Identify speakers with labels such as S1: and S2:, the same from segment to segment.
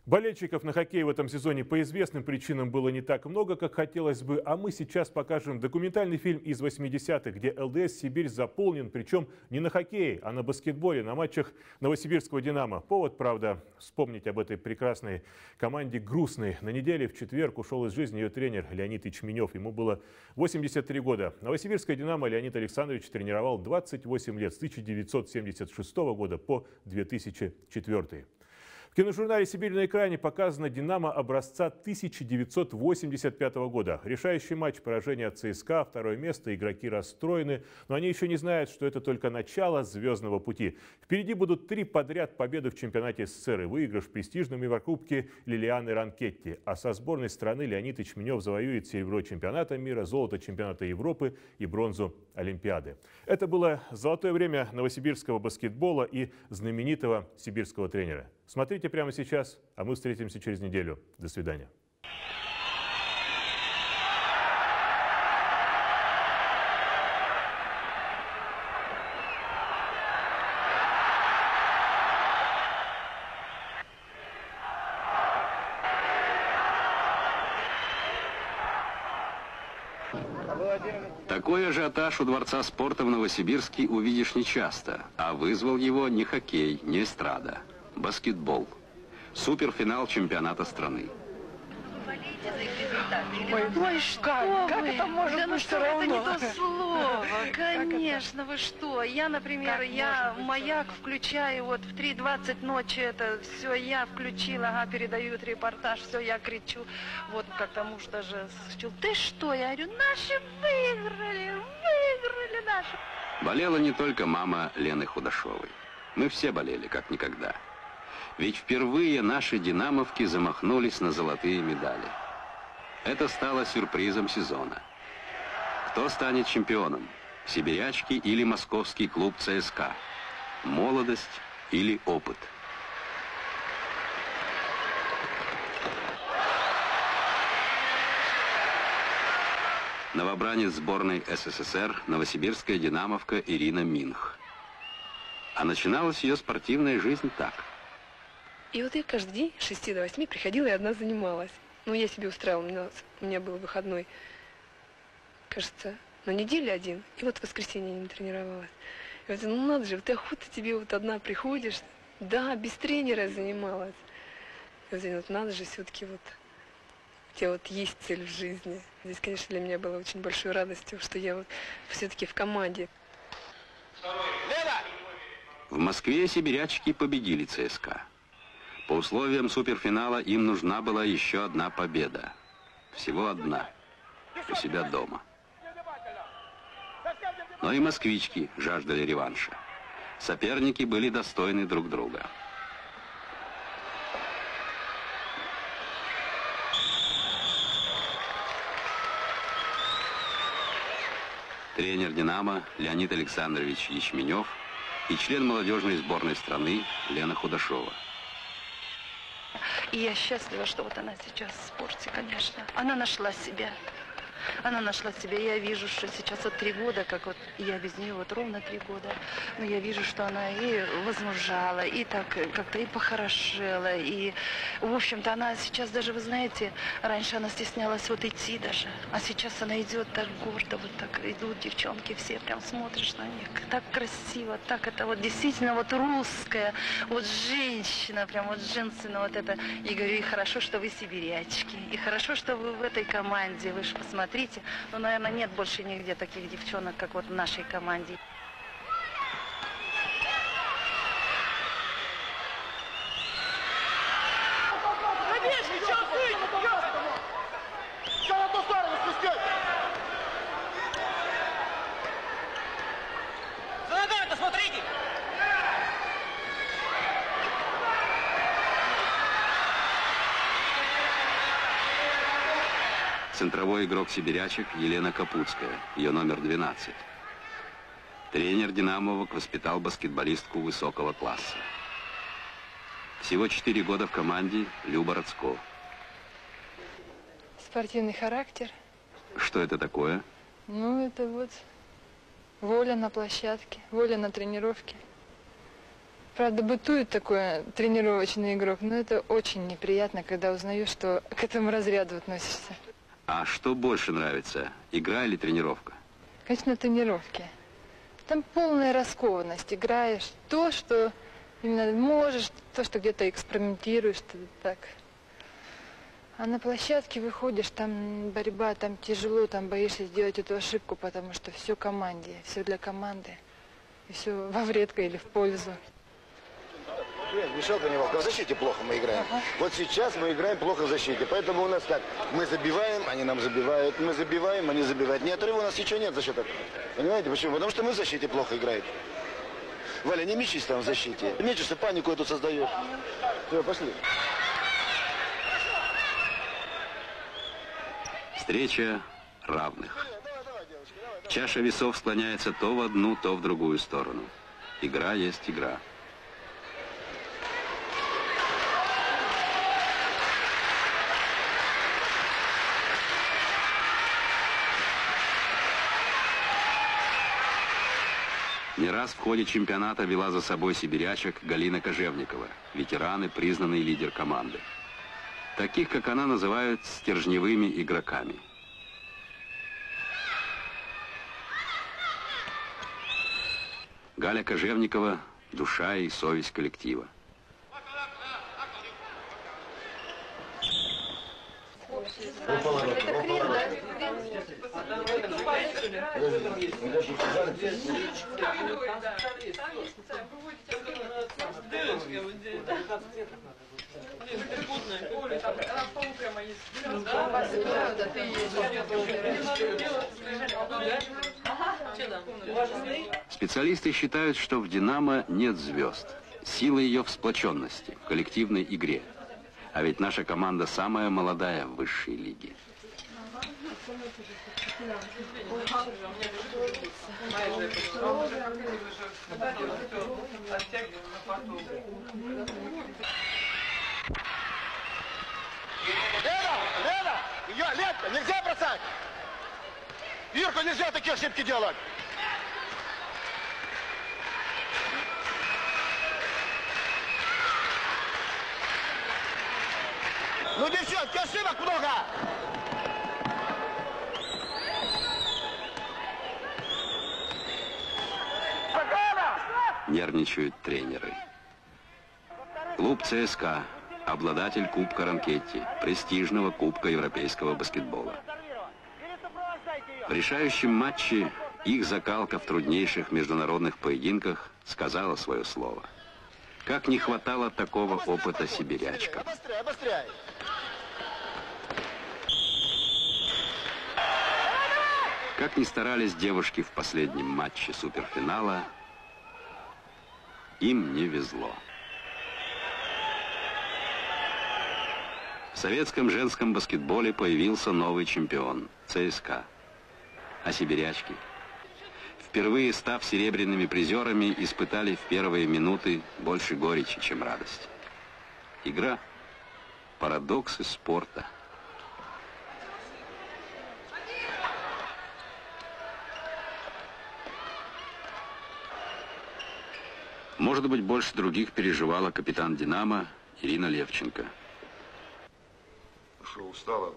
S1: Болельщиков на хоккей в этом сезоне по известным причинам было не так много, как хотелось бы, а мы сейчас покажем документальный фильм из 80-х, где ЛДС «Сибирь» заполнен, причем не на хоккее, а на баскетболе, на матчах новосибирского «Динамо». Повод, правда, вспомнить об этой прекрасной команде грустный. На неделе в четверг ушел из жизни ее тренер Леонид Ячменев. Ему было 83 года. Новосибирское «Динамо» Леонид Александрович тренировал 28 лет, с 1976 года по 2004. В киножурнале «Сибирь» на экране показано «Динамо» образца 1985 года. Решающий матч, поражение от ЦСКА, второе место, игроки расстроены, но они еще не знают, что это только начало звездного пути. Впереди будут 3 подряд победы в чемпионате СССР и выигрыш в престижном Еврокубке Лилианы Ранкетти. А со сборной страны Леонид Ячменев завоюет серебро чемпионата мира, золото чемпионата Европы и бронзу Олимпиады. Это было золотое время новосибирского баскетбола и знаменитого сибирского тренера. Смотрите прямо сейчас, а мы встретимся через неделю. До свидания.
S2: Такой ажиотаж у Дворца спорта в Новосибирске увидишь нечасто, а вызвал его не хоккей, не эстрада. Баскетбол. Суперфинал чемпионата страны.
S3: Ой, что как это может
S4: да
S3: быть
S4: ну
S3: все
S4: что,
S3: равно?
S4: это не то слово, конечно, вы что? Я, например, я маяк включаю вот в 3:20 ночи, это все я включила, ага, передают репортаж, все я кричу. Вот как-то муж даже сказал, ты что? Я говорю, наши выиграли наши.
S2: Болела не только мама Лены Худашовой. Мы все болели, как никогда. Ведь впервые наши динамовки замахнулись на золотые медали. Это стало сюрпризом сезона. Кто станет чемпионом? Сибирячки или московский клуб ЦСКА? Молодость или опыт? Новобранец сборной СССР, новосибирская динамовка Ирина Минх. А начиналась ее спортивная жизнь так.
S3: И вот я каждый день с 6 до 8 приходила и одна занималась. Ну, я себе устраивала, у меня был выходной, кажется, на неделю один. И вот в воскресенье я не тренировалась. И вот, ну надо же, вот охота тебе вот одна приходишь. Да, без тренера занималась. И вот надо же все-таки вот, у тебя вот есть цель в жизни. Здесь, конечно, для меня было очень большой радостью, что я вот все-таки в команде.
S2: В Москве сибирячки победили ЦСКА. По условиям суперфинала им нужна была еще одна победа. Всего одна. У себя дома. Но и москвички жаждали реванша. Соперники были достойны друг друга. Тренер «Динамо» Леонид Александрович Ячменев и член молодежной сборной страны Лена Худашова.
S4: И я счастлива, что вот она сейчас в спорте, конечно. Она нашла себя. Она нашла себя. Я вижу, что сейчас вот 3 года, как вот я без нее вот ровно 3 года, но я вижу, что она и возмужала, и так как-то и похорошела, и, в общем-то, она сейчас даже, вы знаете, раньше она стеснялась вот идти даже, а сейчас она идет так гордо, вот так идут девчонки все, прям смотришь на них, так красиво, так это вот действительно вот русская, вот женщина, прям вот женщина вот это. И говорю, и хорошо, что вы сибирячки, и хорошо, что вы в этой команде, вы же посмотрите. Ну, наверное, нет больше нигде таких девчонок, как вот в нашей команде.
S2: Центровой игрок сибирячек Елена Капутская, ее номер 12. Тренер «Динамовок» воспитал баскетболистку высокого класса. Всего 4 года в команде Люба Рацко.
S5: Спортивный характер.
S2: Что это такое?
S5: Ну, это вот воля на площадке, воля на тренировке. Правда, бытует такой тренировочный игрок, но это очень неприятно, когда узнаешь, что к этому разряду относишься.
S2: А что больше нравится, игра или тренировка?
S5: Конечно, тренировки. Там полная раскованность. Играешь то, что именно можешь, то, что где-то экспериментируешь, что так. А на площадке выходишь, там борьба, там тяжело, там боишься сделать эту ошибку, потому что все команде, все для команды. И все во вред или в пользу.
S6: Мишел понимал, в защите плохо мы играем. Вот сейчас мы играем плохо в защите. Поэтому у нас так, мы забиваем, они нам забивают. Мы забиваем, они забивают. Ни отрыва у нас ничего нет за счет этого. Понимаете почему? Потому что мы в защите плохо играем. Валя, не мечись там в защите. Мечешься, панику эту создаешь. Все, пошли.
S2: Встреча равных. Чаша весов склоняется то в одну, то в другую сторону. Игра есть игра. Не раз в ходе чемпионата вела за собой сибирячек Галина Кожевникова, ветеран и признанный лидер команды. Таких, как она, называют стержневыми игроками. Галя Кожевникова – душа и совесть коллектива. Специалисты считают, что в «Динамо» нет звезд. Сила ее в сплоченности, в коллективной игре. А ведь наша команда самая молодая в высшей лиге.
S6: Лена! Ее, Ленка, нельзя бросать! Юрку, нельзя такие ошибки делать! Ну, девчонки, ошибок много!
S2: Нервничают тренеры. Клуб ЦСКА, обладатель Кубка Ранкетти, престижного Кубка европейского баскетбола. В решающем матче их закалка в труднейших международных поединках сказала свое слово. Как не хватало такого опыта сибирячкам. Как ни старались девушки в последнем матче суперфинала, им не везло. В советском женском баскетболе появился новый чемпион – ЦСКА. А сибирячки, впервые став серебряными призерами, испытали в первые минуты больше горечи, чем радость. Игра – парадоксы спорта. Может быть, больше других переживала капитан «Динамо» Ирина Левченко.
S6: Что, устала?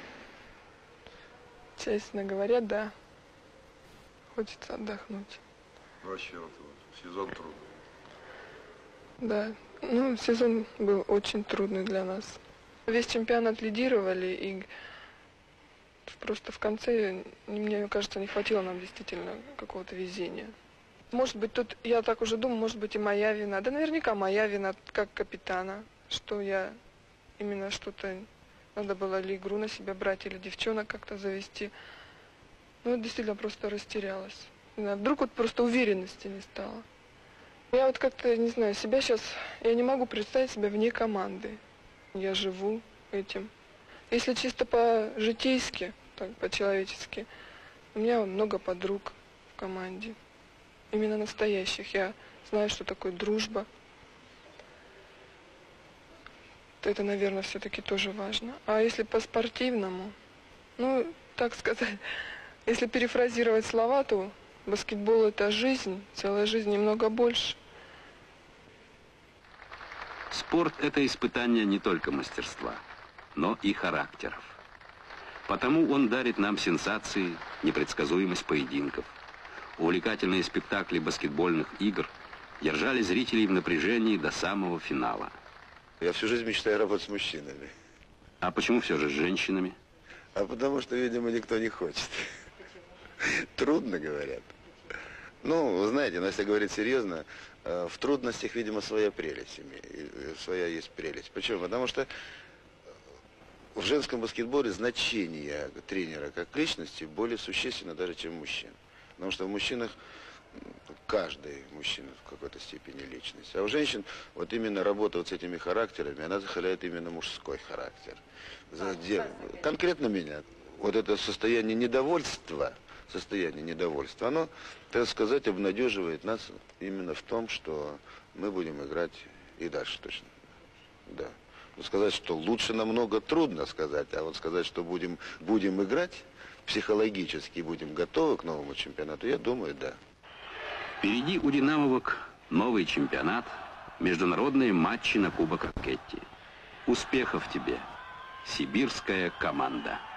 S3: Честно говоря, да. Хочется отдохнуть.
S6: Вообще, вот, сезон трудный.
S3: Да, ну, сезон был очень трудный для нас. Весь чемпионат лидировали, и просто в конце, мне кажется, не хватило нам действительно какого-то везения. Может быть, тут, я так уже думаю, может быть и моя вина. Да наверняка моя вина, как капитана, что я именно что-то... Надо было ли игру на себя брать, или девчонок как-то завести. Ну, действительно, просто растерялась. Не знаю, вдруг вот просто уверенности не стало. Я вот как-то, не знаю, себя сейчас... Я не могу представить себя вне команды. Я живу этим. Если чисто по-житейски, так, по-человечески, у меня много подруг в команде. Именно настоящих. Я знаю, что такое дружба. Это, наверное, все-таки тоже важно. А если по-спортивному, ну, так сказать, если перефразировать слова, то баскетбол – это жизнь, целая жизнь, немного больше.
S2: Спорт – это испытание не только мастерства, но и характеров. Потому он дарит нам сенсации, непредсказуемость поединков. Увлекательные спектакли баскетбольных игр держали зрителей в напряжении до самого финала.
S7: Я всю жизнь мечтаю работать с мужчинами.
S2: А почему все же с женщинами?
S7: А потому что, видимо, никто не хочет. Трудно, говорят. Ну, вы знаете, но если говорить серьезно, в трудностях, видимо, своя прелесть, своя есть прелесть. Почему? Потому что в женском баскетболе значение тренера как личности более существенно даже, чем в мужчин. Потому что в мужчинах каждый мужчина в какой-то степени личность. А у женщин вот именно работа вот с этими характерами, она захваляет именно мужской характер. Конкретно меня. Вот это состояние недовольства, оно, так сказать, обнадеживает нас именно в том, что мы будем играть и дальше точно. Да. Но сказать, что лучше намного трудно сказать, а вот сказать, что будем играть, психологически будем готовы к новому чемпионату, я думаю, да.
S2: Впереди у «Динамовок» новый чемпионат, международные матчи на Кубок Ракетти. Успехов тебе, сибирская команда!